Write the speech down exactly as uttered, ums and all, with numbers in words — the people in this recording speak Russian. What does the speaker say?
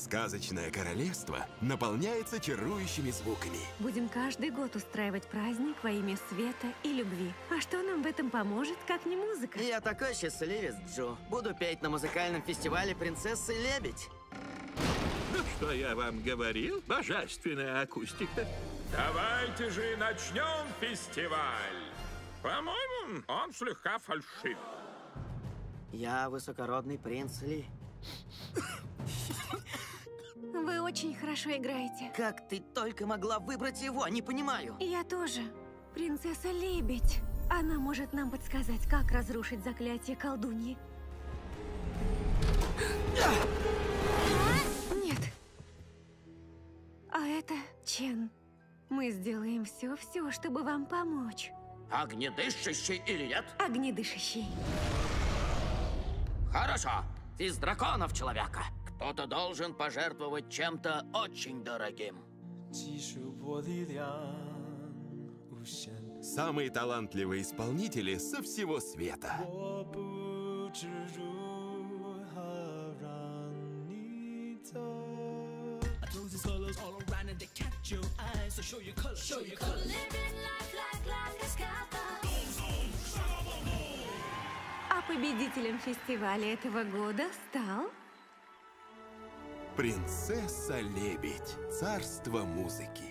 Сказочное королевство наполняется чарующими звуками. Будем каждый год устраивать праздник во имя света и любви. А что нам в этом поможет, как не музыка? Я такой счастливец, Джо. Буду петь на музыкальном фестивале «Принцесса и лебедь». Ну, что я вам говорил? Божественная акустика. Давайте же начнем фестиваль. По-моему, он слегка фальшив. Я высокородный принц Ли. Вы очень хорошо играете. Как ты только могла выбрать его, не понимаю. Я тоже. Принцесса Лебедь. Она может нам подсказать, как разрушить заклятие колдуньи. Нет. А это Чен. Мы сделаем все-все, чтобы вам помочь. Огнедышащий или нет? Огнедышащий. Хорошо. Из драконов человека. Кто-то должен пожертвовать чем-то очень дорогим. Самые талантливые исполнители со всего света. А победителем фестиваля этого года стал... Принцесса Лебедь. Царство музыки.